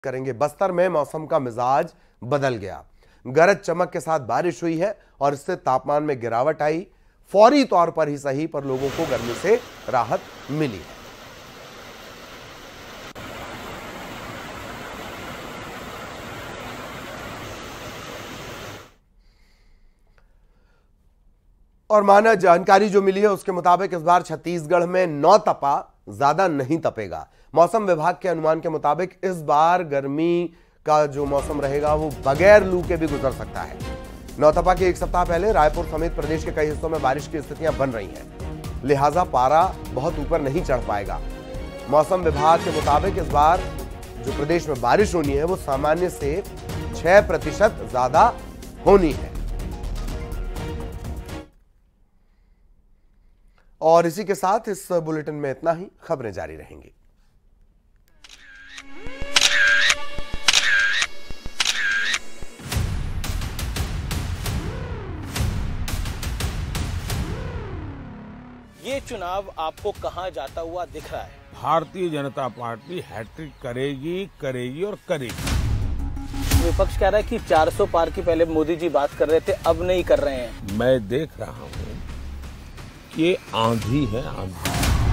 करेंगे। बस्तर में मौसम का मिजाज बदल गया। गरज चमक के साथ बारिश हुई है और इससे तापमान में गिरावट आई। फौरी तौर पर ही सही, पर लोगों को गर्मी से राहत मिली है। और माना जानकारी जो मिली है उसके मुताबिक इस बार छत्तीसगढ़ में 9 तपा ज्यादा नहीं तपेगा। मौसम विभाग के अनुमान के मुताबिक इस बार गर्मी का जो मौसम रहेगा वो बगैर लू के भी गुजर सकता है। 9 तपा के एक सप्ताह पहले रायपुर समेत प्रदेश के कई हिस्सों में बारिश की स्थितियां बन रही हैं, लिहाजा पारा बहुत ऊपर नहीं चढ़ पाएगा। मौसम विभाग के मुताबिक इस बार जो प्रदेश में बारिश होनी है वो सामान्य से 6% ज्यादा होनी है। और इसी के साथ इस बुलेटिन में इतना ही। खबरें जारी रहेंगी। ये चुनाव आपको कहां जाता हुआ दिख रहा है? भारतीय जनता पार्टी हैट्रिक करेगी और करेगी। विपक्ष कह रहा है कि 400 पार की पहले मोदी जी बात कर रहे थे, अब नहीं कर रहे हैं। मैं देख रहा हूं कि ये आंधी है, आंधी।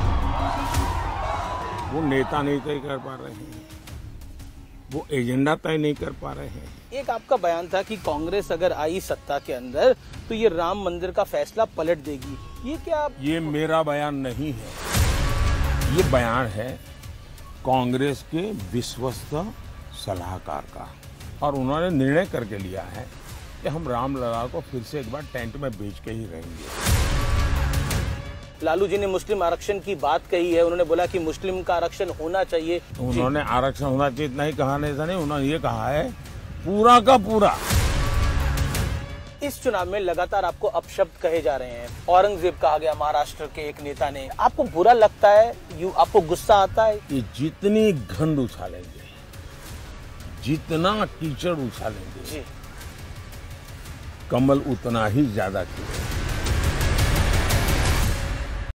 वो नेता नहीं तय कर पा रहे हैं, वो एजेंडा तय नहीं कर पा रहे हैं। एक आपका बयान था कि कांग्रेस अगर आई सत्ता के अंदर तो ये राम मंदिर का फैसला पलट देगी। ये क्या ये मेरा बयान नहीं है, ये बयान है कांग्रेस के विश्वस्त सलाहकार का, और उन्होंने निर्णय करके लिया है कि हम रामलला को फिर से एक बार टेंट में बेच के ही रहेंगे। लालू जी ने मुस्लिम आरक्षण की बात कही है, उन्होंने बोला कि मुस्लिम का आरक्षण होना चाहिए। उन्होंने आरक्षण होना चाहिए इतना ही कहा नहीं, उन्होंने ये कहा है पूरा का पूरा। इस चुनाव में लगातार आपको अपशब्द कहे जा रहे हैं। औरंगजेब कहा गया महाराष्ट्र के एक नेता ने। आपको बुरा लगता है? आपको गुस्सा आता है? ये जितनी गंद उछालेंगे, जितना कीचड़ उछालेंगे, जी, कमल उतना ही ज्यादा खिलेगा।